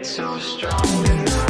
get so strong enough.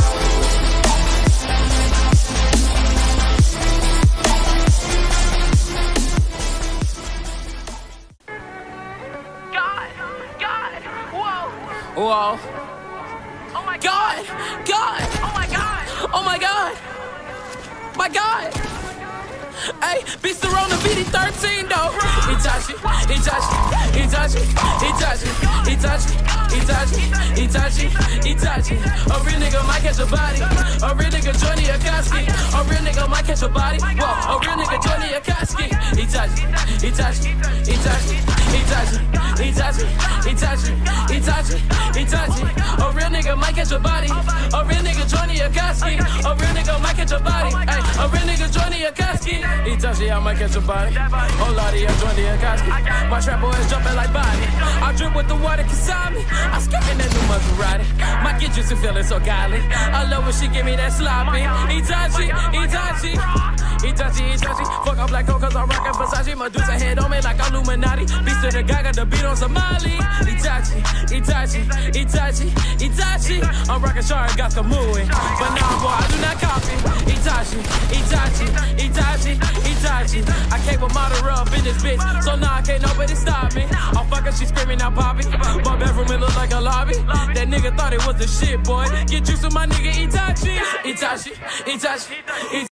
Whoa. Oh my God. God. Oh my God. Oh my God. My God. Hey, bitch, the Rona BD13 though. Itachi, Itachi, Itachi, Itachi, Itachi, Itachi, Itachi, Itachi. A real nigga might catch a body. A real nigga Johnny Akatsuki. A real nigga might catch a body. Whoa, a real nigga Johnny Akatsuki. Itachi, Itachi, Itachi, Itachi, Itachi, Itachi, Itachi, Itachi. A real nigga might catch a body. A real nigga Johnny Akatsuki. A real nigga might catch a body. Ay, a real nigga Johnny Akatsuki. Itachi, I might catch a body. Oh lordy, I'm Johnny Akatsuki. My trap boy is jumping like body. I drip with the water beside me. I'm skipping that new Maserati. My get used to feeling so godly. I love when she give me that sloppy. Itachi, Itachi, Itachi, Itachi. Fuck up like cause I'm rockin' Versace. Medusa head on me like Illuminati. Beast to the guy, got the beat on Somali. Itachi, Itachi, Itachi, Itachi. I'm rockin' Shard, got the moving. But now, boy, I do not copy. Itachi, Itachi, Itachi, Itachi. I came with model up in this bitch, so now I can't nobody stop me. I'm fucking, she screaming out Poppy. My bedroom, it look like a lobby. That nigga thought it was the shit, boy. Get used to my nigga Itachi, Itachi, Itachi, Itachi.